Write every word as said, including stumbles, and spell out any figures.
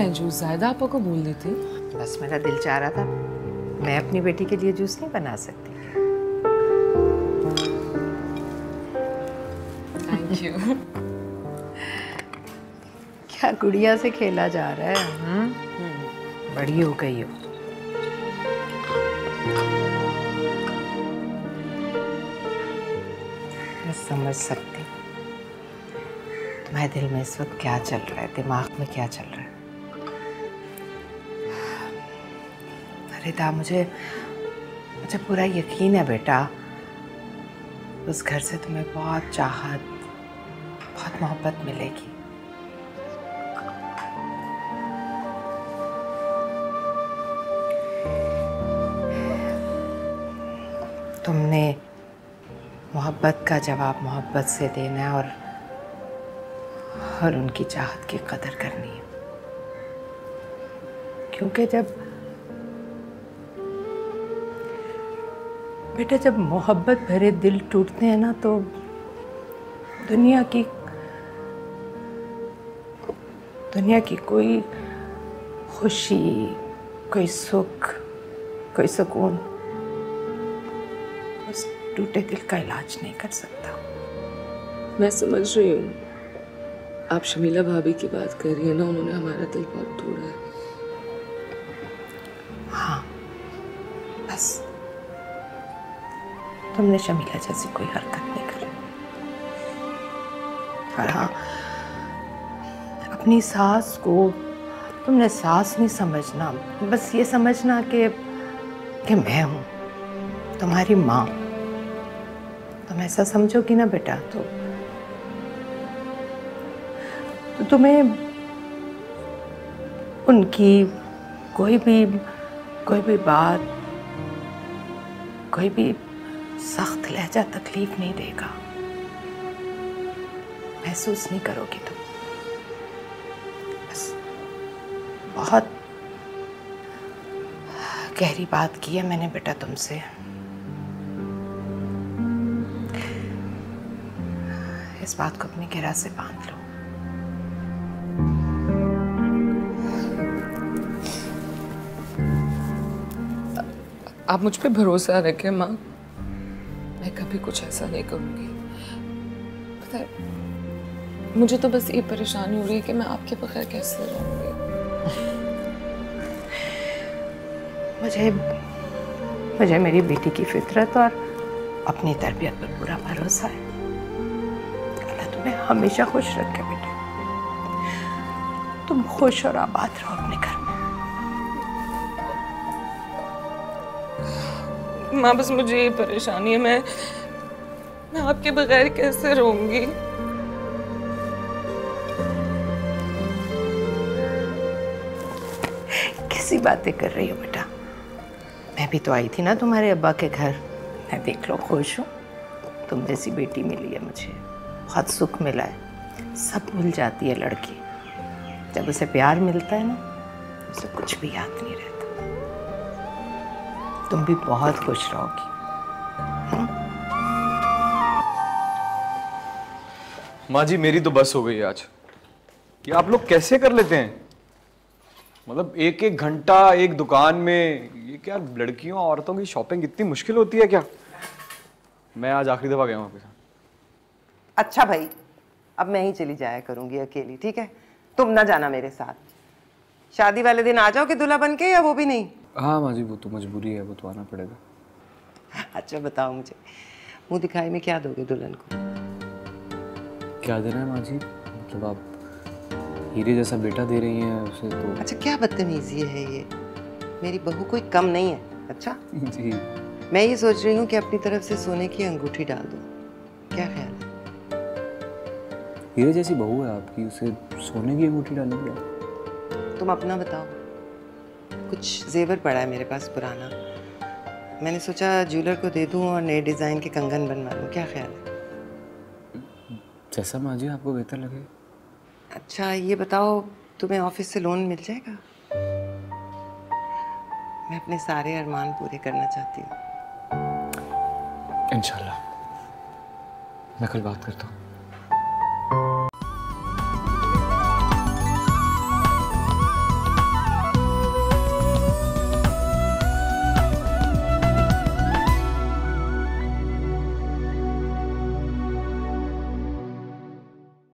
मैं जूस ज़्यादा आपा को बोल देती। बस मेरा दिल चाह रहा था, मैं अपनी बेटी के लिए जूस नहीं बना सकती। Thank you. क्या गुड़िया से खेला जा रहा है? हम्म बड़ी हो गई हो। मैं समझ सकती तुम्हारे दिल में इस वक्त क्या चल रहा है, दिमाग में क्या चल रहा है। रिदा, मुझे मुझे पूरा यकीन है बेटा, उस घर से तुम्हें बहुत चाहत, बहुत मोहब्बत मिलेगी। तुमने मोहब्बत का जवाब मोहब्बत से देना है और और उनकी चाहत की कदर करनी है, क्योंकि जब बेटा जब मोहब्बत भरे दिल टूटते हैं ना, तो दुनिया की दुनिया की कोई खुशी, कोई सुख, कोई सुकून उस टूटे दिल का इलाज नहीं कर सकता। मैं समझ रही हूँ आप शमीला भाभी की बात कर रही है ना, उन्होंने हमारा दिल बहुत तोड़ा है। हाँ, बस तुमने शमीला जैसी कोई हरकत नहीं करी। और हाँ, अपनी सास को तुमने सास नहीं समझना, बस ये समझना कि कि मैं हूँ तुम्हारी माँ। तुम ऐसा समझोगी ना बेटा, तो तो तुम्हें उनकी कोई भी कोई भी बात, कोई भी सख्त लहजा तकलीफ नहीं देगा, महसूस नहीं करोगी तुम। बस बहुत गहरी बात की है मैंने बेटा तुमसे। इस बात को अपनी गिरा से बांध लो। आप मुझ पे भरोसा रखें माँ, मैं कभी कुछ ऐसा नहीं करूँगी। पता है, मुझे तो बस ये परेशानी हो रही है कि मैं आपके बगैर कैसे रहूँगी। मुझे मुझे मेरी बेटी की फितरत और अपनी तरबियत पर पूरा भरोसा है। अल्लाह तुम्हें हमेशा खुश रखे बेटा, तुम खुश और आबाद रहो अपने घर में। माँ बस मुझे ये परेशानी है, मैं मैं आपके बगैर कैसे रहूंगी। कैसी बातें कर रही हो बेटा, मैं भी तो आई थी ना तुम्हारे अब्बा के घर। मैं देख लो खुश हूँ, तुम जैसी बेटी मिली है मुझे, बहुत सुख मिला है। सब भूल जाती है लड़की, जब उसे प्यार मिलता है ना, उसे कुछ भी याद नहीं रहता। तुम भी बहुत खुश रहोगी। माँ जी मेरी तो बस हो गई आज। ये आप लोग कैसे कर लेते हैं? मतलब एक एक घंटा एक दुकान में, ये क्या लड़कियों औरतों की शॉपिंग इतनी मुश्किल होती है क्या? मैं आज आखिरी दफा गया हूँ आपके साथ। अच्छा भाई, अब मैं ही चली जाया करूंगी अकेली, ठीक है? तुम ना जाना मेरे साथ। शादी वाले दिन आ जाओगे दूल्हा बन के, या वो भी नहीं? हाँ माँ जी, वो तो मजबूरी है, वो तो आना पड़ेगा। अच्छा बताओ मुझे, मुंह दिखाई में क्या दोगे दुल्हन को? क्या देना है माँ जी? मतलब आप हीरे जैसा बेटा दे रही हैं उसे तो। अच्छा क्या बदतमीजी है ये, मेरी बहू कोई कम नहीं है। अच्छा जी मैं ये सोच रही हूँ कि अपनी तरफ से सोने की अंगूठी डाल दूँ, क्या ख्याल है? हीरे जैसी बहू है आपकी, उसे सोने की अंगूठी डालेंगे आप? तुम अपना बताओ। कुछ जेवर पड़ा है मेरे पास पुराना, मैंने सोचा ज्वेलर को दे दूं और नए डिजाइन के कंगन बनवा लूं, क्या ख्याल है? जैसा माँ जी आपको बेहतर लगे। अच्छा ये बताओ, तुम्हें ऑफिस से लोन मिल जाएगा? मैं अपने सारे अरमान पूरे करना चाहती हूँ। इंशाल्लाह, मैं कल बात करता हूँ।